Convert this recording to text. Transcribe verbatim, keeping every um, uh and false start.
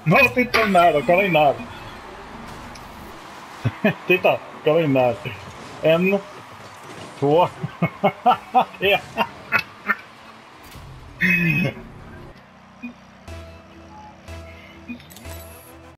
Nå, titta in här då, kolla in här. Titta, kolla in här. En, två, tre.